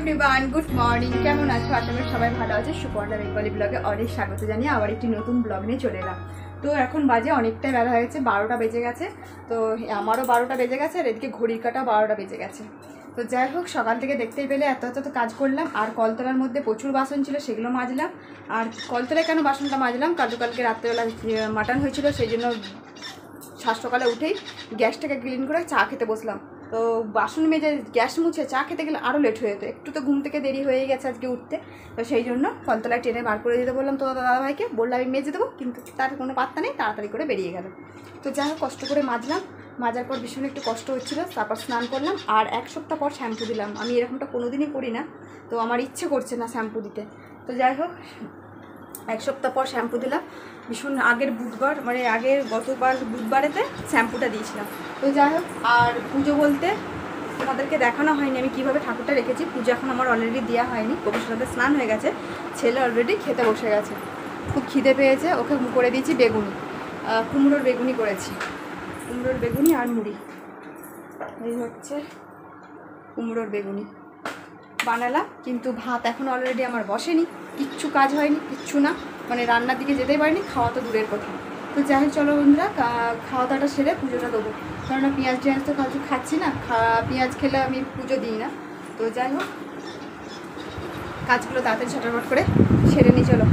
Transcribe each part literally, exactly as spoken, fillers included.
Everyone, good morning. কেমন আছো? আশা করি সবাই ভালো আছে। সুপর্ণা বেঙ্গলি ব্লগে অনেক স্বাগত জানিয়ে আবার একটি নতুন ব্লগ নিয়ে চলে এলাম। তো এখন বাজে অনেকটাই বেলা হয়েছে, বারোটা বেজে গেছে। তো আমারও বারোটা বেজে গেছে আর এদিকে ঘড়ির কাটা বারোটা বেজে গেছে। তো যাই হোক, সকাল থেকে দেখতেই পেলে এত এত তো কাজ করলাম। আর কলতলার মধ্যে প্রচুর বাসন ছিল, সেগুলো মাজলাম। আর কলতলায় কেন বাসনটা মাজলাম, কালকে কালকে রাত্রেবেলা মাটন হয়েছিল, সেই জন্য সাত সকালে উঠেই গ্যাসটাকে ক্লিন করে চা খেতে বসলাম। তো বাসন মেজে গ্যাস মুছে চা খেতে গেলে আরও লেট হয়ে যেত, একটু তো ঘুম থেকে দেরি হয়ে গেছে আজকে উঠতে। তো সেই জন্য কলতলায় টেনে বার করে দিতে বললাম তো দাদাভাইকে, বললাম আমি মেজে দেবো, কিন্তু তার কোনো পাত্তা নেই, তাড়াতাড়ি করে বেরিয়ে গেল। তো যাই হোক, কষ্ট করে মাজলাম। মাজার পর ভীষণ একটু কষ্ট হচ্ছিলো, তারপর স্নান করলাম। আর এক সপ্তাহ পর শ্যাম্পু দিলাম। আমি এরকমটা কোনো দিনই করি না, তো আমার ইচ্ছে করছে না শ্যাম্পু দিতে। তো যাই হোক, এক সপ্তাহ পর শ্যাম্পু দিলাম। ভীষণ আগের বুধবার, মানে আগের গতবার বুধবারেতে শ্যাম্পুটা দিয়েছিলাম। তো যাই হোক, আর পুজো বলতে তোমাদেরকে দেখানো হয়নি আমি কীভাবে ঠাকুরটা রেখেছি। পুজো এখন আমার অলরেডি দেওয়া হয়নি, গোপুর সাথে স্নান হয়ে গেছে, ছেলে অলরেডি খেতে বসে গেছে। খুব খিদে পেয়েছে, ওকে করে দিয়েছি বেগুনি, কুমড়োর বেগুনি করেছি, কুমড়োর বেগুনি আর মুড়ি। এই হচ্ছে কুমড়োর বেগুনি বানালাম, কিন্তু ভাত এখন অলরেডি আমার বসেনি, কিচ্ছু কাজ হয়নি, কিচ্ছু না, মানে রান্নার দিকে যেতেই পারিনি, খাওয়া তো দূরের কথা। তো যাই হোক, চলো বন্ধুরা, খাওয়া দাওয়াটা সেরে পুজোটা দেবো, কেননা পেঁয়াজ টিয়াজ তো কালকে খাচ্ছি না, পেঁয়াজ খেলে আমি পুজো দিই না। তো যাই হোক, কাজগুলো তাড়াতাড়ি ছটাফট করে সেরে নিই। চলো।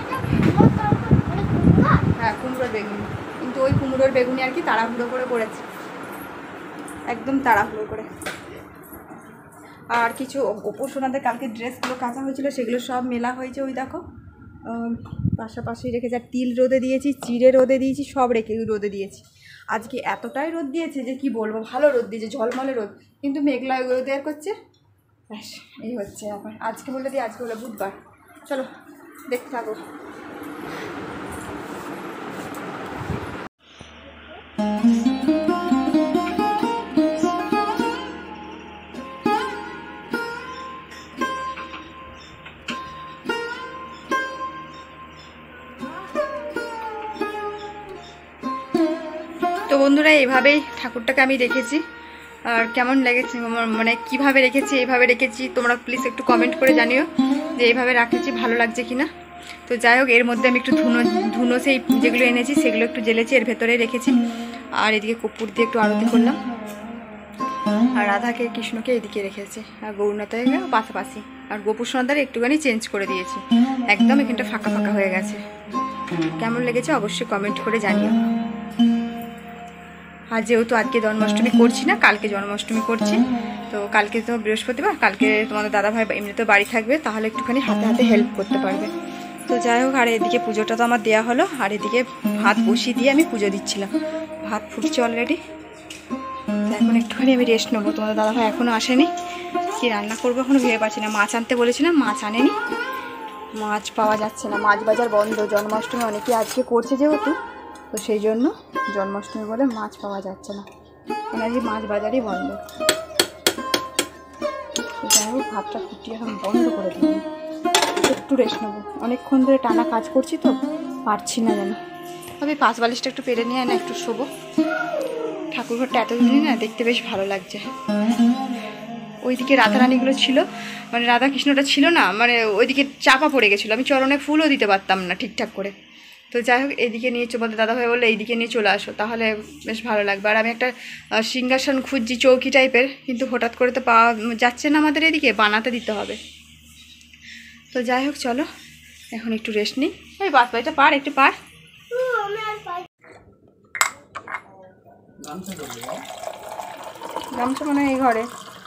হ্যাঁ, কুমড়োর বেগুনি, কিন্তু ওই কুমড়োর বেগুনি আর কি তাড়াহুড়ো করে করেছি, একদম তাড়াহুড়ো করে। আর কিছু গোপোষণাদের কালকে ড্রেসগুলো কাঁচা হয়েছিল, সেগুলো সব মেলা হয়েছে, ওই দেখো পাশাপাশি রেখেছি। আর তিল রোদে দিয়েছি, চিড়ে রোদে দিয়েছি, সব রেখে রোদে দিয়েছি। আজকে এতটাই রোদ দিয়েছে যে কি বলবো, ভালো রোদ দিয়েছে, ঝলমলে রোদ, কিন্তু মেঘলা ওয়েদার করছে। ব্যাস, এই হচ্ছে আবার। আজকে বলে দিই, আজকে হলো বুধবার। চলো দেখতে থাকো। তো বন্ধুরা, এইভাবেই ঠাকুরটাকে আমি রেখেছি। আর কেমন লেগেছে, মানে কিভাবে রেখেছি, এইভাবে রেখেছি, তোমরা প্লিজ একটু কমেন্ট করে জানিও যে এইভাবে রাখেছি ভালো লাগছে কিনা। তো যাই হোক, এর মধ্যে আমি একটু ধুনো ধুনো সেই যেগুলো এনেছি সেগুলো একটু জ্বেলেছি, এর ভেতরে রেখেছি। আর এদিকে কর্পূর দিয়ে একটু আরতি করলাম। আর রাধাকে কৃষ্ণকে এদিকে রেখেছি, আর গৌরনাথে পাশাপাশি। আর গোপুষণাদার একটুখানি চেঞ্জ করে দিয়েছি, একদম এখানটা ফাঁকা ফাঁকা হয়ে গেছে। কেমন লেগেছে অবশ্যই কমেন্ট করে জানিও। আর যেহেতু আজকে জন্মাষ্টমী করছি না, কালকে জন্মাষ্টমী করছি, তো কালকে তো বৃহস্পতিবার, কালকে তোমাদের দাদাভাই এমনিতে বাড়ি থাকবে, তাহলে একটুখানি হাতে হাতে হেল্প করতে পারবে। তো যাই হোক, আর এদিকে পুজোটা তো আমার দেওয়া হলো, আর এদিকে ভাত বসিয়ে দিয়ে আমি পুজো দিচ্ছিলাম। ভাত ফুটছে অলরেডি, এখন একটুখানি আমি রেস্ট নেবো। তোমাদের দাদাভাই এখনও আসেনি, কী রান্না করবো এখনও ভেবে পাচ্ছি না। মাছ আনতে বলেছিলাম, মাছ আনেনি, মাছ পাওয়া যাচ্ছে না, মাছ বাজার বন্ধ। জন্মাষ্টমী অনেকে আজকে করছে যেহেতু, তো সেই জন্য জন্মাষ্টমী বলে মাছ পাওয়া যাচ্ছে না, এনাজি মাছ বাজারই বন্ধ। যাই হোক, ভাতটা ফুটিয়ে এখন বন্ধ করে দিলাম, একটু রেস্ট নেবো। অনেকক্ষণ ধরে টানা কাজ করছি তো পারছি না যেন। তবে পাঁচ বালিশটা একটু পেরে নিয়ে না, একটু শোবো। ঠাকুরঘরটা এতদিনই না দেখতে বেশ ভালো লাগছে। ওইদিকে রাধারানীগুলো ছিল, মানে রাধা কৃষ্ণটা ছিল না, মানে ওইদিকে চাপা পড়ে গেছিলো, আমি চরণে ফুলও দিতে পারতাম না ঠিকঠাক করে। তো যাই হোক, এইদিকে নিয়ে বলতে দাদাভাই বললে এইদিকে নিয়ে চলে আসো, তাহলে বেশ ভালো লাগবে। আর আমি একটা সিংহাসন খুঁজছি চৌকি টাইপের, কিন্তু হঠাৎ করে তো পাওয়া যাচ্ছে না আমাদের এদিকে, বানাতে দিতে হবে। তো যাই হোক, চলো এখন একটু রেস্ট নিই। ওই বাস বাড়িটা পার, একটু পার। গামছা মনে হয় এই ঘরে।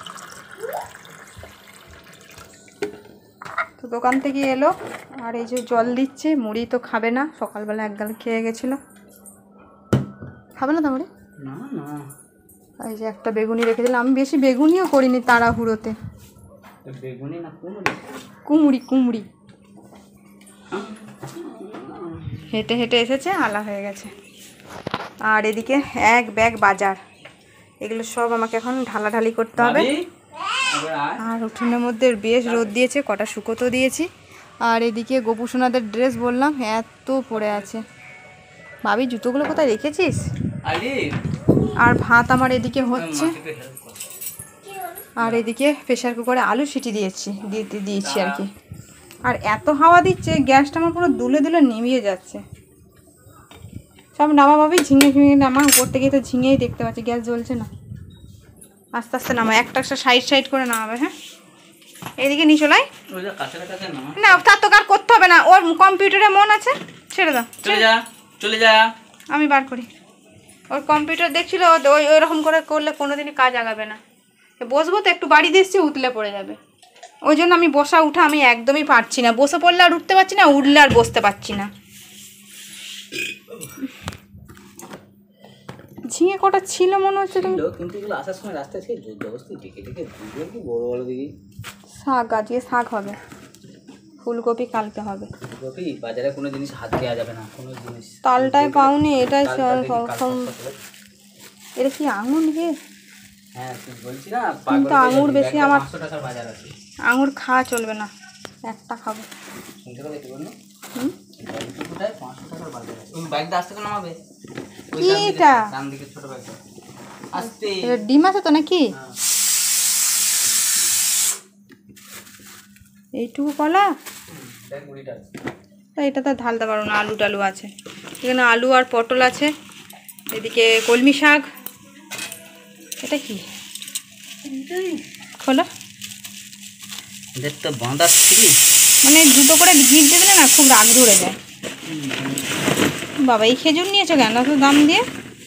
তো দোকান থেকে এলো, আর এই যে জল দিচ্ছে। মুড়ি তো খাবে না, সকালবেলা এক গাল খেয়ে গেছিলো, খাবে না তো মুড়ি। এই যে একটা বেগুনি রেখে দিলাম, আমি বেশি বেগুনিও করিনি তাড়াহুড়োতে। কুমড়ি কুমড়ি হেঁটে হেঁটে এসেছে, আলা হয়ে গেছে। আর এদিকে এক ব্যাগ বাজার, এগুলো সব আমাকে এখন ঢালাঢালি করতে হবে। আর উঠোনের মধ্যে বেশ রোদ দিয়েছে, কটা শুকোতেও দিয়েছি। আর এদিকে গোপুসোনাদের ড্রেস বললাম এত পড়ে আছে। ভাবি জুতোগুলো কোথায় রেখেছিস? আর ভাত আমার এদিকে হচ্ছে, আর এদিকে প্রেশার কুকারে আলু সিটি দিয়েছি দিতে দিয়েছি আর কি। আর এত হাওয়া দিচ্ছে গ্যাসটা আমার পুরো দুলে দুলে নেমিয়ে যাচ্ছে। সব নামাভাবে ঝিঙে ঝিঙে নামা, উপর থেকে তো ঝিঙেই দেখতে পাচ্ছি, গ্যাস জ্বলছে না। আস্তে আস্তে নামা, একটা একটা সাইড সাইড করে নামাবে। হ্যাঁ এইদিকে নিয়ে চলাই না, তার তো কার করতে হবে না, ওর কম্পিউটারে মন আছে, ছেড়ে দাও, চলে যা চলে যা, আমি বার করি। ওর কম্পিউটার দেখছিল, ওই ওইরকম করে করলে কোনোদিনই কাজ আগাবে না। বসবো তো একটু বাড়ি দিচ্ছি, উতলে পড়ে যাবে, ওই জন্য আমি বসা উঠা আমি একদমই পারছি না। বসে পড়লে আর উঠতে পারছি না, উঠলে আর বসতে পারছি না। ঝিঙে কটা ছিল মনে হচ্ছে, তুমি কিন্তু এগুলো আসার সময় রাস্তায় সেই জবরদস্তি ডেকে ডেকে দুটো কি বড় বড় দেখি। শাক আজকে শাক হবে, ফুলকপি কালকে হবে। ফুলকপি বাজারে কোনো জিনিস হাত দেওয়া যাবে না, কোনো জিনিস তালটাই পাওনি, এটাই এটা কি আঙুর গে? হ্যাঁ তুই বলছি না, কিন্তু আঙুর বেশি আমার পাঁচশো টাকার বাজার আছে, আঙুর খাওয়া চলবে না, একটা খাবো। শুনতে পাচ্ছি বলুন হুম কোথায় পাঁচশো টাকার বাজার আছে, ওই বাইকটা আসতে তো নামাবে, কি এটা ডান দিকে ছোট বাইকটা আসতে। এটা ডিম আছে তো নাকি? এইটুকু কলা দেখ বুড়িটা আছে, এটা তো ঢালতে পারবো না, আলু টালু আছে এখানে, আলু আর পটল আছে, এদিকে কলমি শাক। এটা কি খোলা দেখ তো বাঁধাচ্ছি, মানে দুটো করে ঘিট দিয়ে দিলে না খুব রাগ ধরে যায়। বাবা এই খেজুর নিয়েছো কেন এত দাম দিয়ে?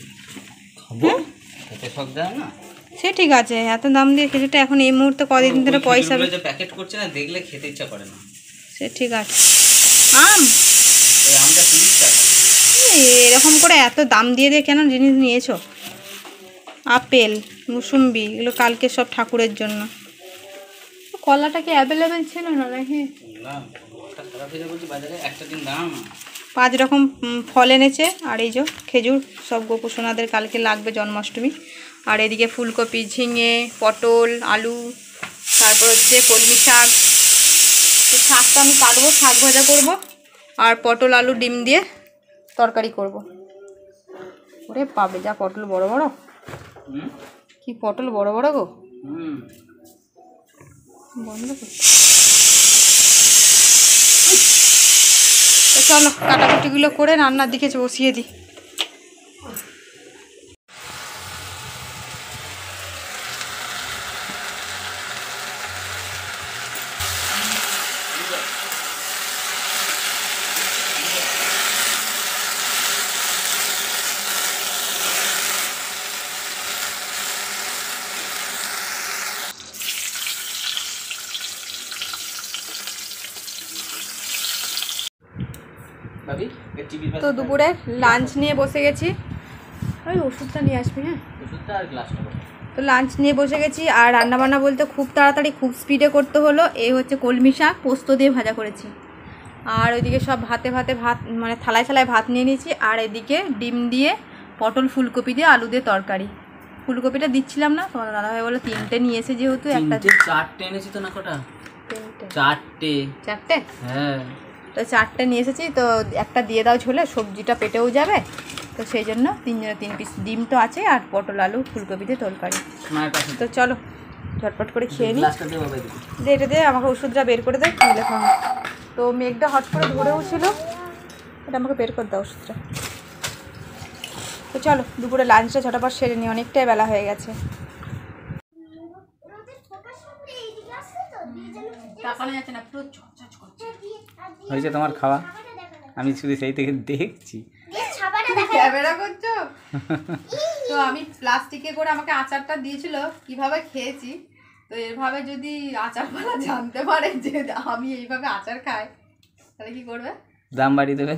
সে ঠিক আছে, এত দাম দিয়ে খেজুরটা এখন এই মুহূর্তে কদিন ধরে পয়সা প্যাকেট করছে না, দেখলে খেতে ইচ্ছা করে না। সে ঠিক আছে। আম এই আমটা তিরিশ টাকা, এরকম করে এত দাম দিয়ে দিয়ে কেন জিনিস নিয়েছো? আপেল মুসুম্বি এগুলো কালকে সব ঠাকুরের জন্য। কলাটা কি অ্যাভেলেবেল ছিল না নাকি? পাঁচ রকম ফল এনেছে, আর এই যে খেজুর সব গোপুসোনাদের কালকে লাগবে জন্মাষ্টমী। আর এদিকে ফুলকপি, ঝিঙে, পটল, আলু, তারপর হচ্ছে কলমি শাক। তো শাকটা আমি কাটবো, শাক ভাজা করব, আর পটল আলু ডিম দিয়ে তরকারি করব। ওরে পাবে যা পটল বড় বড়, কি পটল বড় বড় গো। বন্ধ করতে চলো, কাটাকুটিগুলো করে রান্নার দিকে বসিয়ে দিই। তো দুপুরে লাঞ্চ নিয়ে বসে গেছি, ওই ওষুধটা নিয়ে আসবি। হ্যাঁ তো লাঞ্চ নিয়ে বসে গেছি, আর রান্নাবান্না বলতে খুব তাড়াতাড়ি খুব স্পিডে করতে হলো। এই হচ্ছে কলমি শাক পোস্ত দিয়ে ভাজা করেছি, আর ওইদিকে সব ভাতে ভাতে ভাত মানে থালায় থালায় ভাত নিয়ে নিয়েছি, আর এদিকে ডিম দিয়ে পটল ফুলকপি দিয়ে আলু দিয়ে তরকারি। ফুলকপিটা দিচ্ছিলাম না, তোমার দাদাভাই বলে তিনটে নিয়েছে যেহেতু, একটা চারটে এনেছি তো না, কটা চারটে চারটে হ্যাঁ তো চারটে নিয়ে এসেছি, তো একটা দিয়ে দাও ঝোলে, সবজিটা পেটেও যাবে, তো সেই জন্য তিনজনে তিন পিস ডিম তো আছে, আর পটল আলু ফুলকপিতে তরকারি। তো চলো ঝটপট করে খেয়ে নিই। দে এটা দিয়ে আমাকে ওষুধটা বের করে দেয়, খেলে খাওয়া। তো মেঘটা হট করে ধরেও ছিল, এটা আমাকে বের করে দাও ওষুধটা। তো চলো দুপুরে লাঞ্চটা ঝটাপট সেরে নিই, অনেকটাই বেলা হয়ে গেছে। হয়েছে তোমার খাওয়া, আমি শুধু সেই থেকে দেখছি। ক্যামেরা করছো তো আমি প্লাস্টিকে করে আমাকে আচারটা দিয়েছিল, কিভাবে খেয়েছি। তো এভাবে যদি আচারওয়ালা জানতে পারে যে আমি এইভাবে আচার খাই, তাহলে কি করবে? দাম বাড়িয়ে দেবে।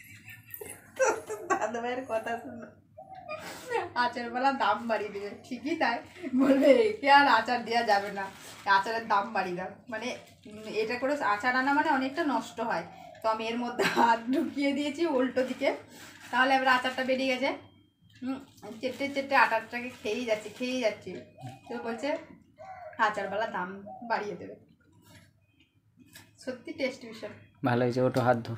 দাদা ভাইয়ের কথা শুনো, আচারওয়ালা দাম বাড়িয়ে দেবে, ঠিকই তাই বলবে, একে আর আচার দেওয়া যাবে না, আচারের দাম বাড়িয়ে দাও। মানে এটা করে আচার আনা মানে অনেকটা নষ্ট হয়, তো আমি এর মধ্যে হাত ঢুকিয়ে দিয়েছি উল্টো দিকে, তাহলে এবার আচারটা বেরিয়ে গেছে। হুম চেটে চেটে আটারটাকে খেয়েই যাচ্ছি খেয়েই যাচ্ছি তো বলছে আচারওয়ালা দাম বাড়িয়ে দেবে। সত্যি টেস্ট ভীষণ ভালো হয়েছে, ওটো হাত ধো।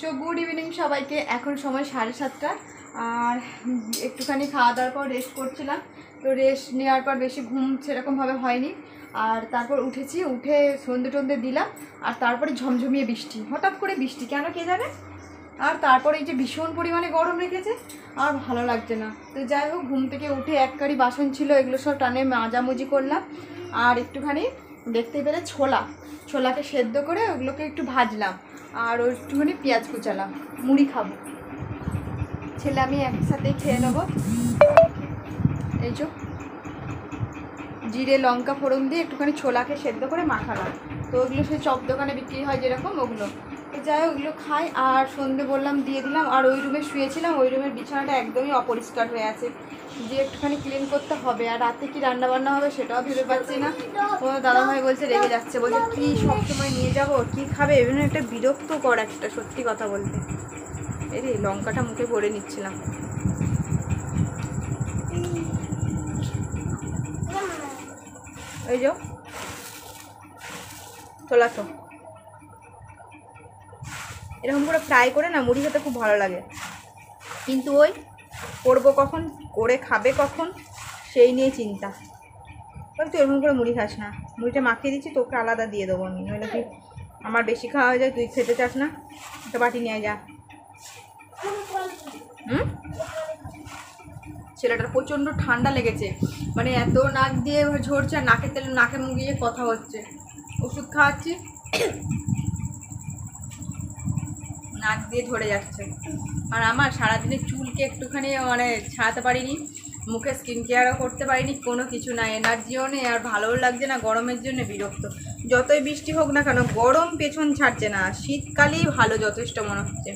সো গুড ইভিনিং সবাইকে। এখন সময় সাড়ে সাতটা, আর একটুখানি খাওয়া দাওয়ার পর রেস্ট করছিলাম। তো রেস্ট নেওয়ার পর বেশি ঘুম সেরকমভাবে হয়নি, আর তারপর উঠেছি, উঠে সন্ধে টন্ধে দিলাম, আর তারপরে ঝমঝমিয়ে বৃষ্টি, হঠাৎ করে বৃষ্টি কেন কে জানে। আর তারপরে এই যে ভীষণ পরিমাণে গরম রেখেছে, আর ভালো লাগছে না। তো যাই হোক, ঘুম থেকে উঠে এক কারি বাসন ছিল, এগুলো সব টানে মাজামুজি করলাম। আর একটুখানি দেখতে পেলে ছোলা ছোলাকে সেদ্ধ করে ওগুলোকে একটু ভাজলাম, আর ওই একটুখানি পেঁয়াজ কুচালাম, মুড়ি খাবো। ছেলে আমি একসাথে খেয়ে নেবো। এই যে জিরে লঙ্কা ফোড়ন দিয়ে একটুখানি ছোলাকে সেদ্ধ করে মাখালাম। তো ওগুলো সেই চপ দোকানে বিক্রি হয় যেরকম, ওগুলো যাই ওগুলো খাই। আর সন্ধে বললাম দিয়ে দিলাম। আর ওই রুমে শুয়েছিলাম, ওই রুমের বিছানাটা একদমই অপরিষ্কার হয়ে আছে, যে একটুখানি ক্লিন করতে হবে। আর রাতে কি রান্না বান্না হবে সেটাও ভেবে পাচ্ছি না। ও দাদাভাই বলছে রেগে যাচ্ছে, বলছে কি সবসময় নিয়ে যাব, কি খাবে, এমন একটা বিরক্তকর একটা, সত্যি কথা বলতে। এই রে লঙ্কাটা মুখে ভরে নিচ্ছিলাম। এই যে ছোলা তো এরকম করে ফ্রাই করে না মুড়ি খেতে খুব ভালো লাগে, কিন্তু ওই করবো কখন, করে খাবে কখন, সেই নিয়ে চিন্তা। তুই এরকম করে মুড়ি খাস না, মুড়িটা মাখিয়ে দিচ্ছি, তোকে আলাদা দিয়ে দেবো আমি, নইলে কি আমার বেশি খাওয়া হয়ে যায়, তুই খেতে চাস না, একটা বাটি নিয়ে যা। হুম, ছেলেটার প্রচণ্ড ঠান্ডা লেগেছে, মানে এত নাক দিয়ে ঝরছে, আর নাকের তেলে নাকে মুখ দিয়ে কথা হচ্ছে। ওষুধ খাওয়াচ্ছি, নাক দিয়ে ধরে যাচ্ছে। আর আমার সারাদিনের চুলকে একটুখানি মানে ছাড়াতে পারিনি, মুখে স্কিন কেয়ারও করতে পারিনি, কোনো কিছু না, এনার্জিও নেই, আর ভালোও লাগছে না, গরমের জন্য বিরক্ত। যতই বৃষ্টি হোক না কেন, গরম পেছন ছাড়ছে না, শীতকালেই ভালো যথেষ্ট মনে হচ্ছে।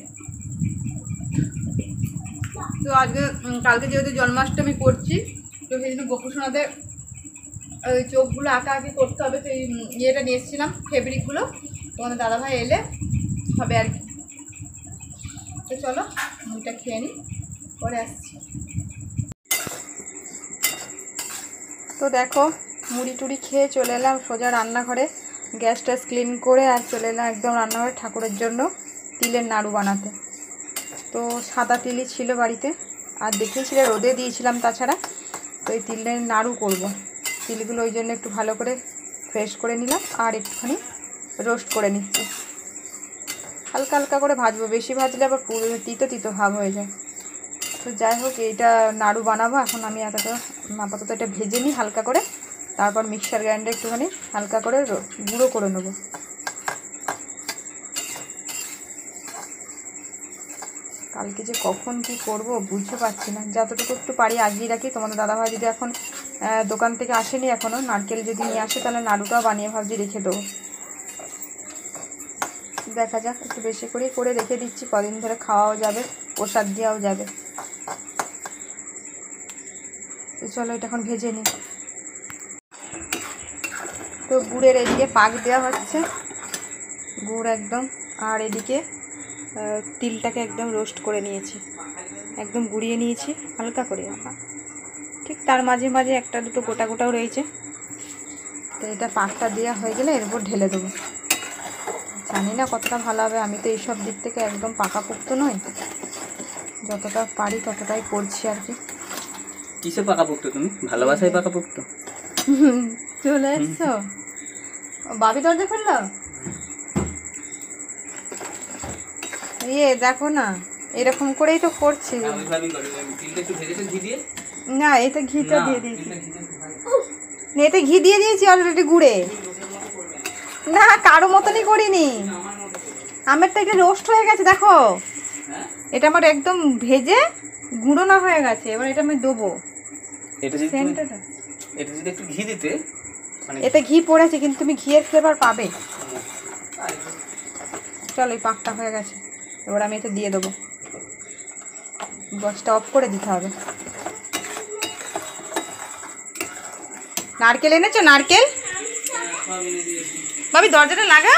তো আজকে কালকে যেহেতু জন্মাষ্টমী করছি, তো সেই জন্য গোপুসোনাদের ওই চোখগুলো আঁকা আঁকি করতে হবে। তো এই ইয়েটা নিয়ে এসেছিলাম, ফেব্রিকগুলো, তোমাদের দাদাভাই এলে হবে আর কি। তো চলো মুড়িটা খেয়ে নিই, পরে আসছি। তো দেখো মুড়ি টুড়ি খেয়ে চলে এলাম সোজা রান্নাঘরে, গ্যাস ট্যাস ক্লিন করে, আর চলে এলাম একদম রান্নাঘরে ঠাকুরের জন্য তিলের নাড়ু বানাতে। তো সাদা তিলই ছিল বাড়িতে, আর দেখিয়েছিল রোদে দিয়েছিলাম তাছাড়া। তো এই তিলের নাড়ু করব, তিলগুলো ওই জন্য একটু ভালো করে ফ্রেশ করে নিলাম, আর একটুখানি রোস্ট করে নিচ্ছি। হালকা হালকা করে ভাজবো, বেশি ভাজলে আবার পুরো তিতো তিতো ভাব হয়ে যায়। তো যাই হোক, এইটা নাড়ু বানাবো। এখন আমি এতটা আপাতত এটা ভেজে নিই হালকা করে, তারপর মিক্সার গ্রাইন্ডারে একটুখানি হালকা করে গুঁড়ো করে নেবো। কালকে যে কখন কি করব বুঝতে পারছি না, যতটুকু একটু পারি আগিয়ে রাখি। তোমাদের দাদাভাই যদি এখন দোকান থেকে আসেনি এখনও, নারকেল যদি নিয়ে আসে তাহলে নাড়ুটাও বানিয়ে ভাবছি রেখে দেবো। দেখা যাক, একটু বেশি করেই করে রেখে দিচ্ছি, কদিন ধরে খাওয়াও যাবে, প্রসাদ দেওয়াও যাবে। তো চলো এটা এখন ভেজে নিই। তো গুড়ের এদিকে পাক দেওয়া হচ্ছে, গুড় একদম, আর এদিকে তিলটাকে একদম রোস্ট করে নিয়েছি, একদম গুঁড়িয়ে নিয়েছি হালকা করে। ঠিক তার মাঝে মাঝে একটা দুটো গোটা গোটাও রয়েছে। তো এটা পাকটা দেওয়া হয়ে গেলে এর উপর ঢেলে দেবো। জানি না কতটা ভালো হবে, আমি তো এইসব দিক থেকে একদম পাকাপোক্ত নই, যতটা পারি ততটাই করছি আর কি। কিসে পাকাপোক্ত তুমি? ভালোবাসায় পাকাপোক্ত। চলে এসছো, বাবি দরজা খুললো। ইয়ে দেখো না, এরকম করেই তো করছি না, এতে ঘিটা দিয়ে দিয়েছি, এতে ঘি দিয়ে দিয়েছি অলরেডি গুড়ে। না কারো মতনই করিনি, আমেরটা এটা রোস্ট হয়ে গেছে দেখো, এটা আমার একদম ভেজে গুঁড়ো না হয়ে গেছে। এবার এটা আমি দেবো, এতে ঘি পড়েছে, কিন্তু তুমি ঘিয়ের ফ্লেভার পাবে। চলো এই পাকটা হয়ে গেছে, এবার আমি এতে দিয়ে দেবো। গ্যাসটা অফ করে দিতে হবে। নারকেল এনেছো? নারকেল ভাবি দরজাটা লাগা,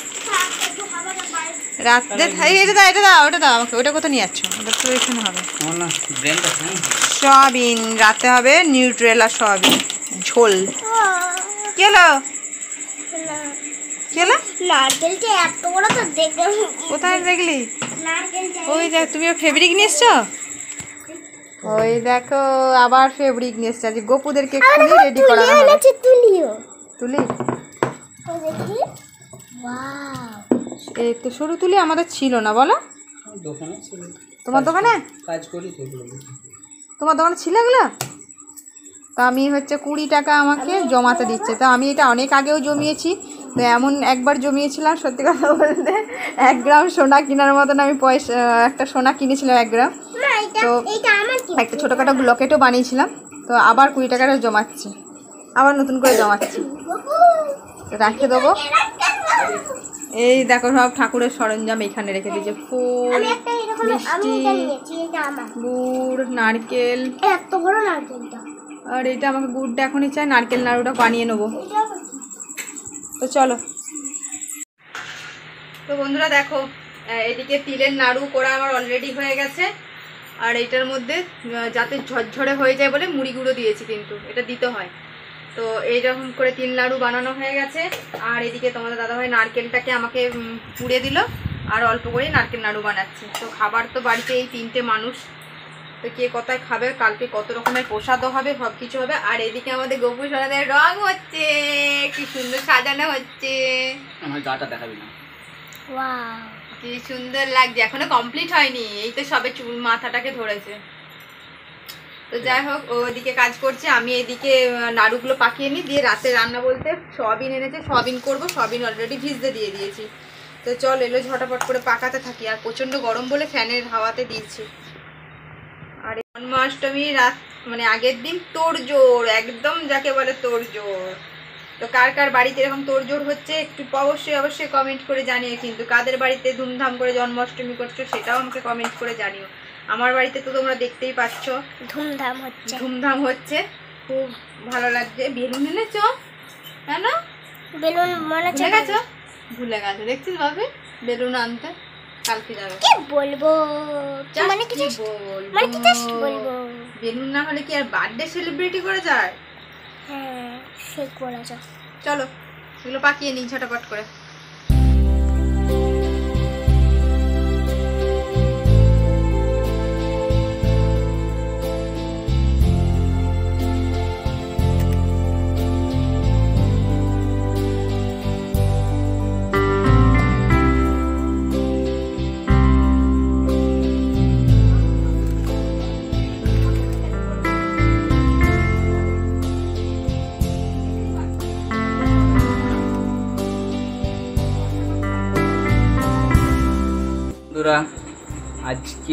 রাত্রে এটা দাও, এটা দাও, ওটা দাও আমাকে। ওটা কোথায় নিয়ে যাচ্ছ? ওটা তো এখানে হবে সয়াবিন, রাতে হবে নিউট্রেলা সয়াবিন ঝোল। কি হলো? কি হলো? নারকেলটা এত বড় তো দেখলাম। কোথায় দেখলি? ওই দেখ তুমি ফেব্রিক নিয়ে এসছো, ওই দেখো আবার ফেব্রিক নিয়ে এসছে। আজ গোপুদেরকে এক্ষুনি রেডি করানো হবে। তুলিও তুলি এই তো সরু তুলি আমাদের ছিল না বলো, তোমার দোকানে কাজ করি তোমার দোকানে ছিল এগুলো? তো আমি হচ্ছে কুড়ি টাকা আমাকে জমাতে দিচ্ছে। তো আমি এটা অনেক আগেও জমিয়েছি। তো এমন একবার জমিয়েছিলাম সত্যি কথা বলতে এক গ্রাম সোনা কেনার মতন আমি পয়সা একটা সোনা কিনেছিলাম এক গ্রাম। তো একটা ছোটোখাটো লকেটও বানিয়েছিলাম। তো আবার কুড়ি টাকাটা জমাচ্ছি, আবার নতুন করে জমাচ্ছি। রাখে দেবো। এই দেখো সব ঠাকুরের সরঞ্জাম এখানে রেখে দিয়েছে, ফুল, মিষ্টি, গুড়, নারকেল। এত বড় নারকেলটা, আর এটা আমাকে গুড়টা এখনই চাই, নারকেল নাড়ুটা বানিয়ে নেবো। তো চলো। তো বন্ধুরা দেখো এদিকে তিলের নাড়ু করা আমার অলরেডি হয়ে গেছে। আর এটার মধ্যে যাতে ঝরঝরে হয়ে যায় বলে মুড়ি গুঁড়ো দিয়েছি, কিন্তু এটা দিতে হয়। তো এইরকম করে তিল নাড়ু বানানো হয়ে গেছে। আর এদিকে তোমাদের দাদাভাই নারকেলটাকে আমাকে পুড়ে দিল, আর অল্প করেই নারকেল নাড়ু বানাচ্ছে। তো খাবার তো বাড়িতে এই তিনটে মানুষ, তো কে কোথায় খাবে, কালকে কত রকমের প্রসাদও হবে, সব কিছু হবে। আর এদিকে আমাদের গোপু সোনাদের রং হচ্ছে, কি সুন্দর সাজানো হচ্ছে। আমার গাটা দেখাবি না, ওয়াও কি সুন্দর লাগছে। এখনো কমপ্লিট হয়নি, এই তো সবে চুল মাথাটাকে ধরেছে। তো যাই হোক ও ওদিকে কাজ করছে, আমি এদিকে নাড়ুগুলো পাকিয়ে নিই, দিয়ে রাতে রান্না বলতে সয়াবিন এনেছে, সয়াবিন করবো। সয়াবিন অলরেডি ভিজতে দিয়ে দিয়েছি। তো চল এলো ঝটাপট করে পাকাতে থাকি। আর প্রচণ্ড গরম বলে ফ্যানের হাওয়াতে দিচ্ছি। আর জন্মাষ্টমী রাত মানে আগের দিন তোড়জোড়, একদম যাকে বলে তোড়জোড়। তো কার কার বাড়িতে এরকম তোড়জোড় হচ্ছে একটু অবশ্যই অবশ্যই কমেন্ট করে জানিও। কিন্তু কাদের বাড়িতে ধুমধাম করে জন্মাষ্টমী করছো সেটাও আমাকে কমেন্ট করে জানিও। আমার বাড়িতে তো তোমরা দেখতেই পাচ্ছ ধুমধাম হচ্ছে, ধুমধাম হচ্ছে, খুব ভালো লাগছে। বেলুন এনেছো কেন? বেলুন মনে ভুলে গেছো? ভুলে গেছো দেখছিস ভাবি, বেলুন আনতে কালকে যাবে। কি বলবো মানে কি মানে কি জাস্ট বলবো, বেলুন না হলে কি আর বার্থডে সেলিব্রেটি করা যায়? হ্যাঁ সে করা যায়। চলো এগুলো পাকিয়ে নিই ঝটাপট করে। আজকে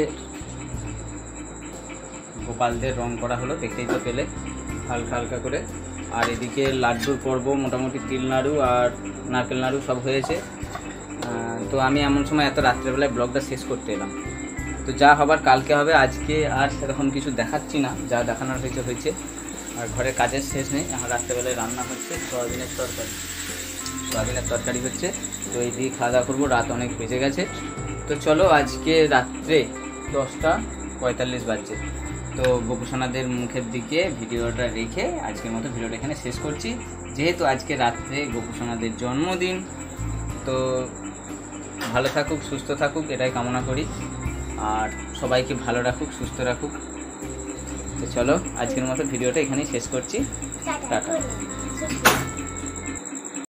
গোপালদের রং করা হলো, দেখতেই তো পেলে হালকা হালকা করে। আর এদিকে লাড্ডুর পর্ব মোটামুটি তিল নাড়ু আর নারকেল নাড়ু সব হয়েছে। তো আমি এমন সময় এত রাত্রেবেলায় ব্লগটা শেষ করতে এলাম। তো যা হবার কালকে হবে, আজকে আর সেরকম কিছু দেখাচ্ছি না, যা দেখানোর হয়েছে হয়েছে। আর ঘরে কাজের শেষ নেই, এখন রাত্রেবেলায় রান্না হচ্ছে সয়াবিনের তরকারি, সয়াবিনের তরকারি হচ্ছে। তো এই দিয়ে খাওয়া দাওয়া করবো, রাত অনেক বেজে গেছে। তো চলো আজকে রাত্রে দশটা পঁয়তাল্লিশ বাজছে। তো গোপুসোনাদের মুখের দিকে ভিডিওটা রেখে আজকের মতো ভিডিওটা এখানে শেষ করছি। যেহেতু আজকে রাত্রে গোপুসোনাদের জন্মদিন, তো ভালো থাকুক, সুস্থ থাকুক, এটাই কামনা করি। আর সবাইকে ভালো রাখুক, সুস্থ রাখুক। তো চলো আজকের মতো ভিডিওটা এখানেই শেষ করছি। টাটা।